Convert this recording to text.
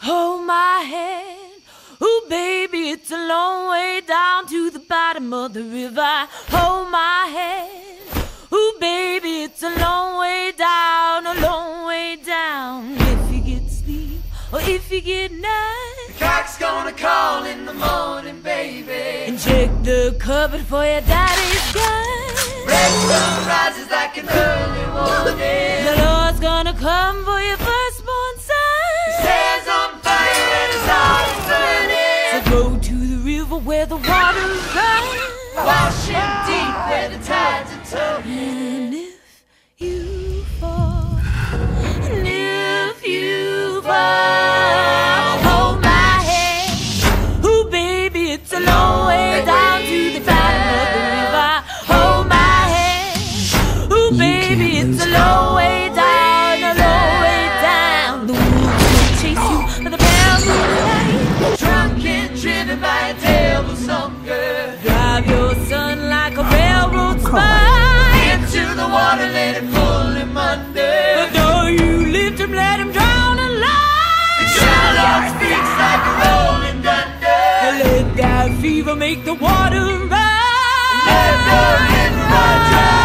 hold my hand. Ooh, baby, it's a long way down to the bottom of the river. Hold my hand. Ooh, baby, it's a long way down, a long way down. If you get sleep or if you get night, the cock's gonna call in the morning, baby. And check the cupboard for your daddy's gun. Red sun rises like an early morning. The Lord's gonna come for your firstborn son. His hair's on fire and his heart is burning. So go to the river where the waters run. Wash him deep where the tides are turning. And if you fall, and if you fall, hold my hand. Ooh, baby, it's a long way down to the bottom of the river. Hold my hand. Ooh, baby, it's a long way down, a long way down. The wolves will chase you by the pale moonlight. Drunk and driven by a devil's hunger. Drive your son like a railroad spike Into the water, let it pull him under. But though you lift him, let him drown alive. The Sherlock speaks like a rolling thunder. Let that fever make the water run. Let the river run dry.